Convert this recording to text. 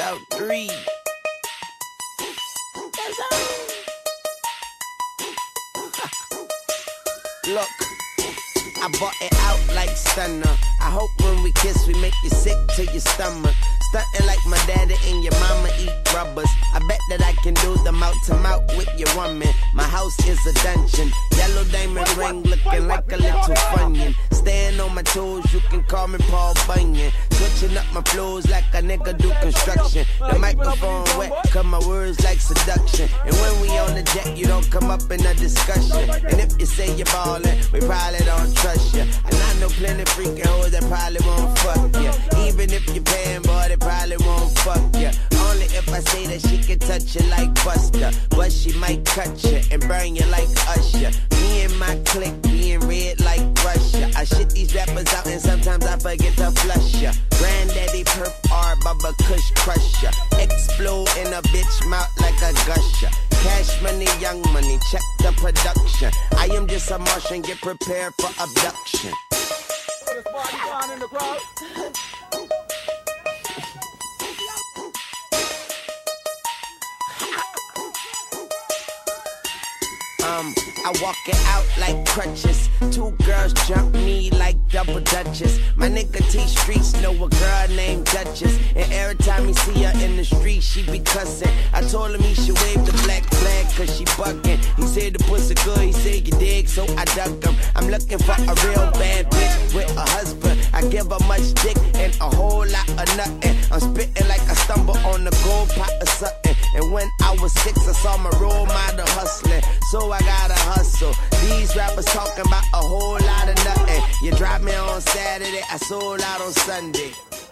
out 3. Look, I bought it out like stunner. I hope when we kiss we make you sick to your stomach. Stuntin' like my daddy and your mama eat rubbers. I bet that I can do the mouth-to-mouth with your woman. My house is a dungeon. Yellow diamond ring looking like a little funyun. Staying on my toes, you can call me Paul Bunyan. Switching up my flows like a nigga do construction. The microphone wet, cause my words like seduction. And when we on the jet, you don't come up in a discussion. And if you say you're ballin', we probably don't trust you. And I know plenty freakin' hoes that probably won't fuck you. Even if you're paying, boy, they probably won't fuck you. Only if I say that she can touch you like Buster. But she might cut you and burn you like Usher. Me and my clique being red like Russia. I shit these rappers out and sometimes I forget to flush ya. Granddaddy perp R, Bubba Kush crusher. Explode in a bitch mouth like a gusher. Cash money, young money, check the production. I am just a Martian, get prepared for abduction. I walk it out like crutches. 2 girls jump me like double dutches. My nigga T Streets know a girl named Duchess. And every time he see her in the street, she be cussing. I told him he should wave the black flag cause she bucking. He said the pussy good, he said you dig, so I duck him. I'm looking for a real bad bitch with a husband. I give her much dick and a whole lot of nothing. I'm spitting like I stumble on the gold pot or something. And when I was 6, I saw my role model hustling. So I gotta hustle. These rappers talking about a whole lot of nothing. You drop me on Saturday, I sold out on Sunday.